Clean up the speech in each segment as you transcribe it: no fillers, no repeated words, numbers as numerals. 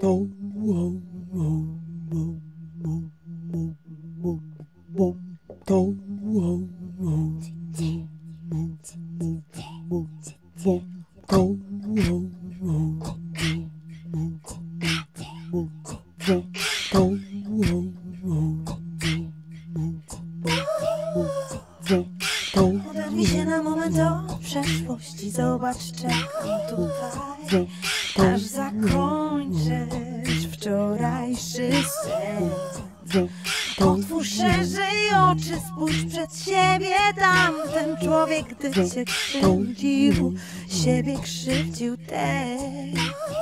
Oderwij się na moment do przeszłości, zobacz, czekam tutaj, aż zakończysz wczorajszy sen. Otwórz szerzej oczy, spójrz przed siebie, tamten człowiek, gdy cię krzywdził, siebie krzywdził też.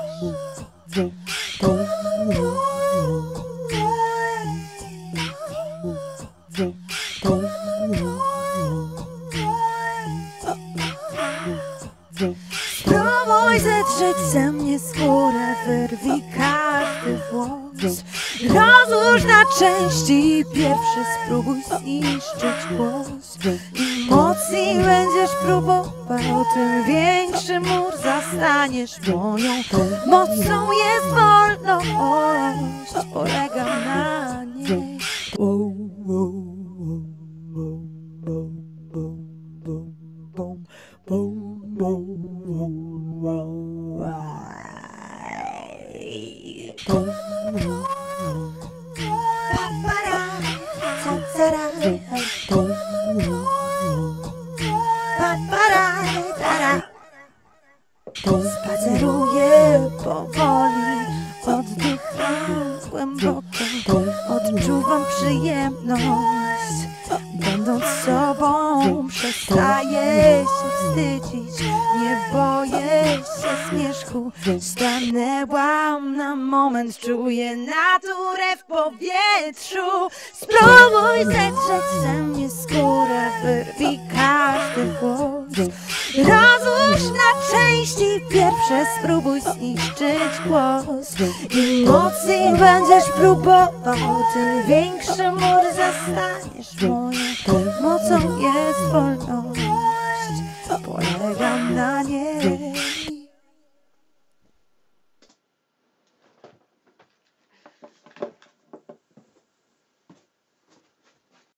Spróbuj zedrzeć ze mnie skórę, wyrwij każdy włos, rozłóż na części, pierwszy spróbuj zniszczyć głos. Im mocniej będziesz próbował, tym większy mur zastaniesz. Moją mocą jest wolność, polegam na niej. Spaceruję powoli, oddycham głęboko, odczuwam przyjemność. Będąc sobą, przestaję się wstydzić, nie boję się zmierzchu. Stanęłam na moment, czuję naturę w powietrzu. Spróbuj zedrzeć ze mnie skórę, wyrwij każdy włos, rozłóż na części, pierwsze spróbuj zniszczyć głos. Im mocniej będziesz próbował, tym większy mur zastaniesz. Moją mocą jest wolność,